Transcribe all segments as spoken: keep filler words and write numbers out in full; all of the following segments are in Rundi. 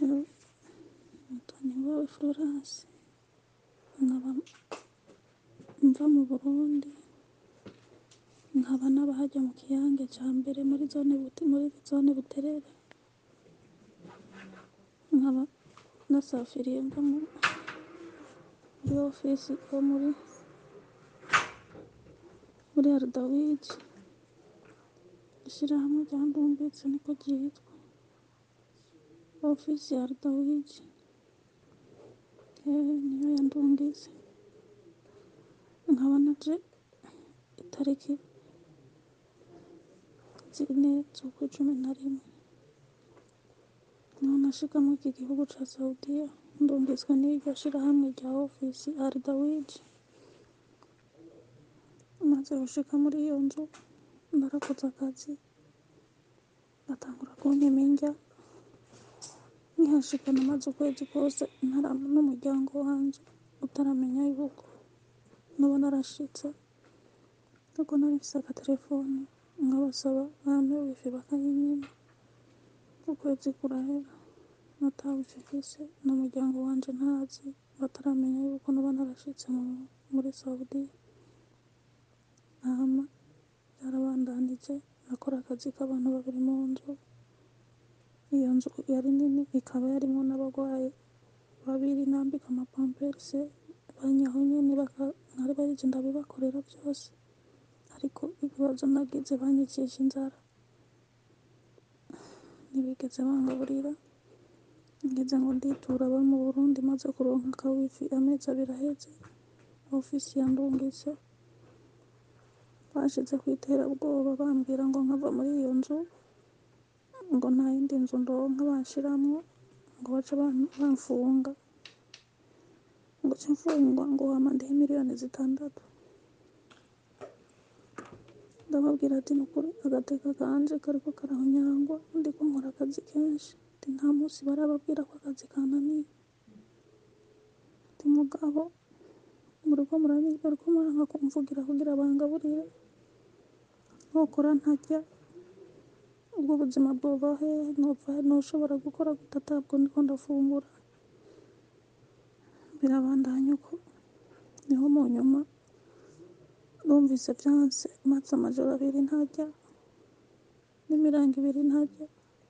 Mutoni wawe Florence nkaba mva mu Burundi nkaba naba hajya mu Kiyange ca mbere muri zone buti muri zone Buterere nkaba nasafiriye mva muri ofisi yo muri muri Ardawiji ishirahamwe rya Ndumbitse niko ryitwa ofisi ya Ardawiji niyo yandungitse nkaba naje itariki zine z'ukwa cumi na rimwe niho nashika muri iki gihugu ca Saudiya ndungitswe n'iryo shirahamwe rya ofisi Ardawiji. Maze gushika muri iyo nzu narakoze akazi batangura kumpima indya nkihashika namaze ukwezi kose ntarama n'umuryango wanje utaramenya yuko noba narashitse kuko nari mfise agatelefone nkabasaba bampe wifi bakayinyima ukwezi kurahera nata wifi mfise n'umuryango wanje ntazi bataramenya yuko noba narashitse muri Saudiya. Hama byarabandanije nakora akazi k'abantu babiri mu nzu. Iyo nzu yari nini ikaba yarimwo n'abagwayi babiri nambika amapamperse banyaho nyene nkari barije ndabibakorera vyose ariko ibibazo nagize banyicisha inzara ntibigeze bangaburira ngeze ngo nditura abo mu Burundi maze kuronka ka wifi amezi abiri aheze ofisi yandungitse bashize kw'iterabwoba bambwira ngo nkava muri iyo nzu ngo nta yindi nzu ndonka banshiramwo ngo bace bamfunga ngo ce mfungwa ngo hama ndihe miliyoni zitandatu. Ndababwira ati nukuri agateka kanje kariko karahonyangwa ndiko nkora akazi kenshi ati nta musi barababwira ko akazi kananiye ati mugabo muriko muranyirwa bariko muranka kumvugira kugira bangaburire nokora ntarya ubwo buzima bwoba hehe nopfa noshobora gukora gute atabwo ndiko ndafungura. Birabandanya uko niho mu nyuma numvise vyanse maze amajoro abiri ntarya n'imirango ibiri ntarya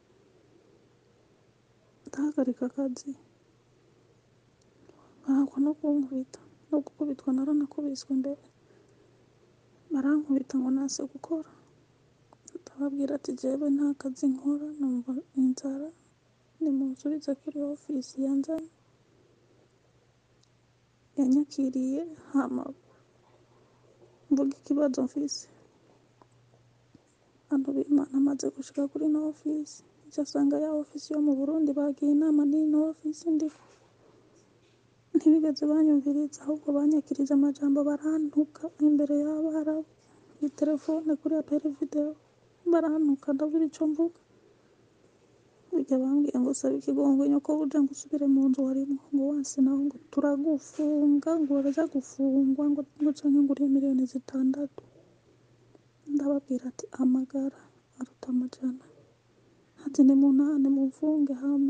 ndahagarika akazi nkahakwa no kunkubita no gukubitwa naranakubiswe mbere barankubita ngo nase gukora ndababwira ati jewe nta kazi nkora numva inzara nimunsubize kuri ofisi yanzanye yanyakiriye hama mvuga ikibazo mfise abantu b'Imana amaze gushika kuri ino ofisi nca asanga ya ofisi yo mu Burundi bagiye inama n'ino ofisi ndiko ntibigeze banyumviriza ahubwo banyakirije amajambo barantuka imbere y'abarabu itelefone kuri aperi video barantuka ndabura ico mvuga burya bambwiye ngo saba ikigongwe nyoko uje ngo usubire mu nzu warimwo ngo wanse naho ngo turagufunga ngo uraja gufungwa ngo ngo canke ngo urihe miliyoni zitandatu. Ndababwira ati amagara aruta amajana ati nimuntahane mumfunge hama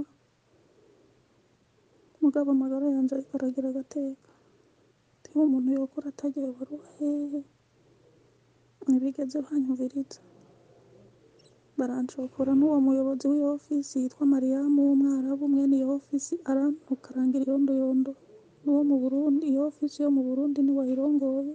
mugabo amagara yanje ariko aragira agateka ati umuntu yokora ataryohewe baruwa hehe ntibigeze banyumviriza barancokora n'uwo muyobozi w'iyo ofisi yitwa Mariyamu w'umwarabu mwene iyo ofisi arantuka arangira iyondoyondo n'uwo mu Burundi iyo ofisi yo mu Burundi niwe ayirongoye.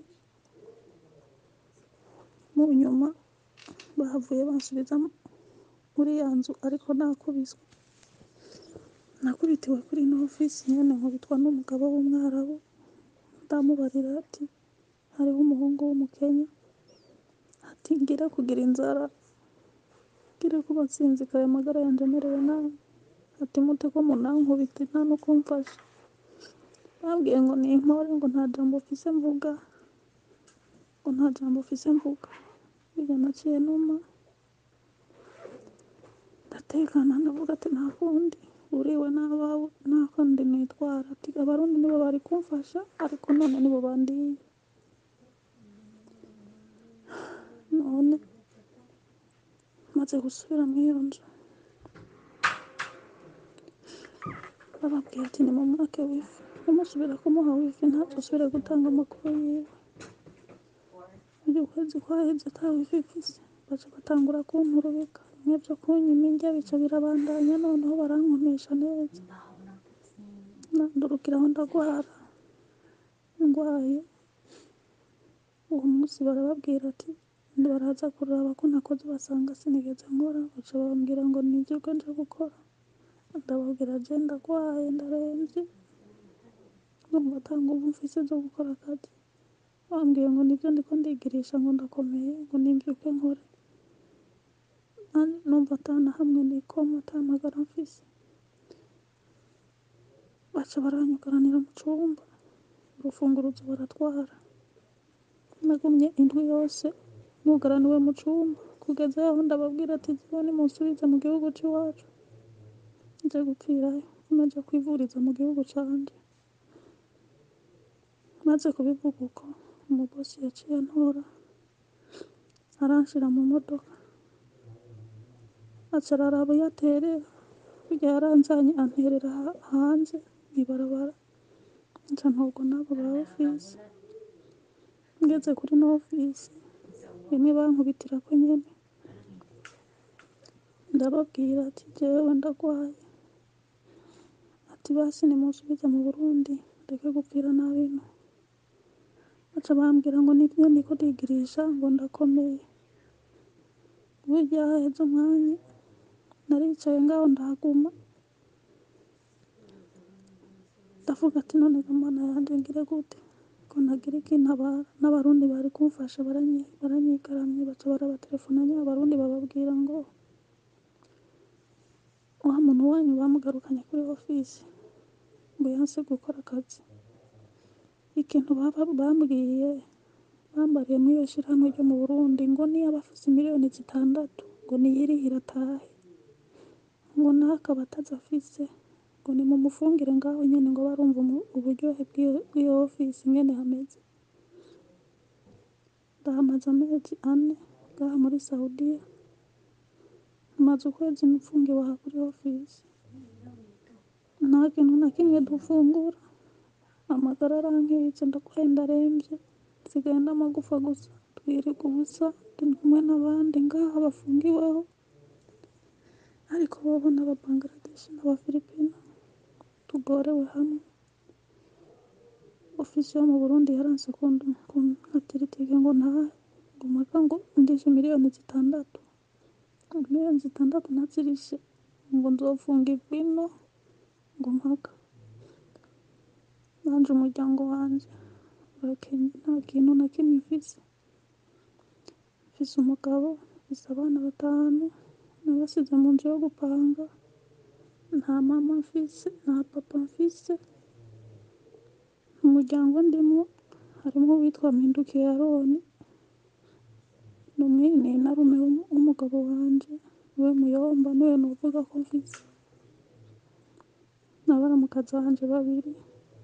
Mu nyuma bahavuye bansubiza muri ya nzu ariko nakubiswe nakubitiwe kuri ino ofisi nyene nkubitwa n'umugabo w'umwarabu ndamubarira ati hariho umuhungu w'umukenya ati ngira kugira inzara ngire kuba nsinzikaye amagara yanje amerewe nabi ati mute ko munankubita nta no kumfasha bambwiye ngo nimpore ngo nta jambo mfise mvuga ngo nta jambo mfise mvuga biga naciye numa ndatekana ndavuga ati nta kundi uriwe n'abawe nta kandi nitwara ati abarundi nibo bari kumfasha ariko none nibo bandiye none maze gusubira muri iyo nzu arababwira ati ni mu mwaka w'ifu nimusubira kumuha wifi ntazosubire gutanga amakuru yiwe. Uyu kwezi kwaheze ata wifi mfise baca batangura kunturubika bimwe vyo kunyima indya bica birabandanya noneho barankonesha neza nandurukiraho ndagwara ngwaye. Uwo munsi barababwira ati baraza kuraba ko nakoze basanga sinigeze nkora baca bambwira ngo nivyuke nje gukora ndababwira je ndagwaye ndaremvye numva ata nguvu mfise zo gukora akazi. Bambwiye ngo nivyo ndiko ndigirisha ngo ndakomeye ngo nimvyuke nkore numva atana hamwe nikoma atamagara mfise. Baca baranyugaranira mu cumba urufunguruzo baratwara. Nagumye indwi yose nugaraniwe mu cumba kugeza yaho ndababwira ati jewe nimunsubize mu gihugu c'iwacu nje gupfirayo naja kwivuriza mu gihugu canje. Maze kubivuga uko umubosi yaciye antora aranshira mu modoka aca araraba iyo aterera burya yaranzanye anterera hanze mw'ibarabara nca ntorwa n'abo ba ofisi. Ngeze kuri no ofisi bimwe bankubitirako nyene ndababwira ati jewe ndagwaye ati basi nimunsubize mu Burundi ndeke gupfira nabi ino. Baca bambwira ngo nivyo ndiko ndigirisha ngo ndakomeye. Burya haheze umwanya naricaye ngaho ndahaguma ndavuga ati none Mana yanje ngire gute ko nagira ikintabara. N'abarundi bari kumfasha baranyigaramye baca barabatelefonanya abarundi bababwira ngo wa muntu wanyu bamugarukanye kuri ofisi ngo yanse gukora akazi. Ikintu bambwiye bambariye muri iyo shirahamwe ryo mu Burundi ngo niyo abafise miliyoni zitandatu ngo niyirihira atahe ngo nakaba atazafise ngo nimumufungire ngaho nyene ngo barumva uburyohe bw'iyo ofisi nyene hameze. Ndahamaze amezi ane ngaha muri Saudiya maze ukwezi mfungiwe aha kuri ofisi nta kintu na kimwe dufungura amagara arankitse ndagwaye ndaremvye nsigaye ndamagufa gusa twirirwa ubusa turi kumwe n'abandi ngaha bafungiweho ariko bobo n'Ababangladesh n'Abafilipino tugorewe hamwe. Ofisi yo mu Burundi yaranse kunkatira itike ngo ntahe ngo mpaka ngo ndishe miliyoni zitandatu miliyoni zitandatu nazirishe ngo nzofungirwa ino ngo mpaka nanje umuryango wanje urakenye nta kintu na kimwe mfise. Mfise umugabo mfise abana batanu nabasize mu nzu yo gupanga nta mama mfise nta papa mfise. Umuryango ndimwo harimwo uwitwa Mpindukiye Aroni n'umwene narume w'umugabo wanje we Muyomba niwe novuga ko mfise n'abaramukazi banje babiri.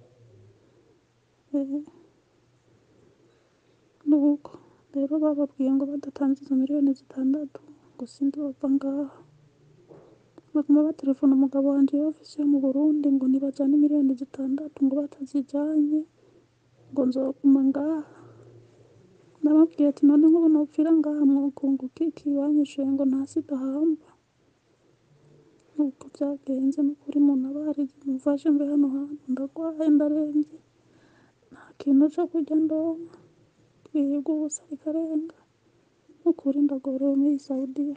Nuko rero bababwiye ngo badatanze izo miliyoni zitandatu ngo sindova ngaha baguma batelefona umugabo wanje ofisi yo mu Burundi ngo nibajane miliyoni zitandatu ngo batazijanye ngo nzoguma ngaha. Ndababwira ati none nk'ubu nopfira ngaha mwokunguka iki? Banyishuye ngo nta sida hamba. Nuko vyagenze n'ukuri umuntu abarize mumfashe mbe hano hantu ndagwaye ndaremvye nta kintu co kurya ndonka twirirwa ubusa bikarenga n'ukuri ndagorewe muri Saudiya.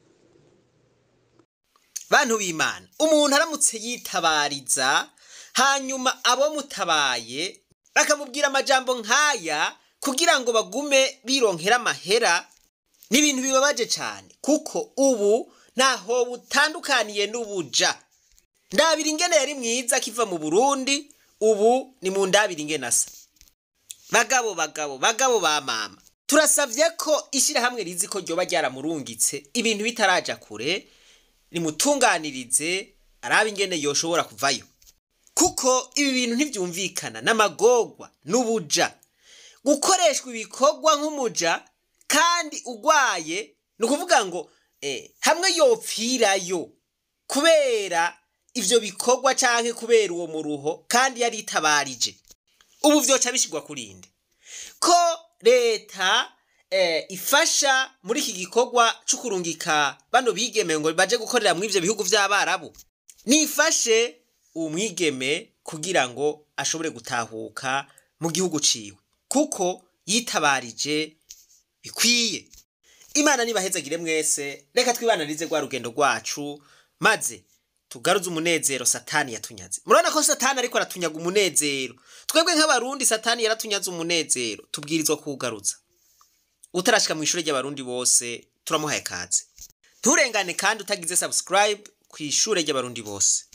Bantu b'Imana umuntu aramutse yitabariza hanyuma abo mutabaye bakamubwira amajambo nkaya kugira ngo bagume bironkera amahera n'ibintu bibabaje cyane kuko ubu naho butandukaniye n'ubuja. Ndabira ingene yari mwiza kiva mu Burundi ubu ni mu ndabira ingene asa. Bagabo bagabo bagabo ba mama turasavye ko ishira hamwe rizi ko ryoba ryaramurungitse ibintu bitaraja kure nimutunganirize arabe ingene yoshobora kuvayo kuko ibi bintu ntivyumvikana n'amagorwa n'ubuja gukoreshwa ibikorwa nk'umuja kandi ugwaye nukuvuga ngo eh hamwe yopfirayo kubera ivyo bikorwa canke kubera uwo muruho kandi yaritabarije, ubu vyoca bishigwa kurinde ko leta eh, ifasha muri iki gikorwa cyo kurungika bano bigeme ngo baje gukorera mu ivyo bihugu vy'abarabu, nifashe umwigeme kugira ngo ashobore gutahuka mu gihugu ciwe kuko yitabarije bikwiye. Imana nibahezagire mwese, reka twibananize rwa rugendo rwacu maze tugaruze umunezero Satani yatunyaze. Murabona ko Satani ariko aratunyaga umunezero, twebwe nk'abarundi Satani yaratunyaze umunezero, tubwirizwa kugaruza. Utarashika mu ishure ry'abarundi bose turamuhaye kaze. Nturengane kandi utagize subscribe ku ishure ry'abarundi bose.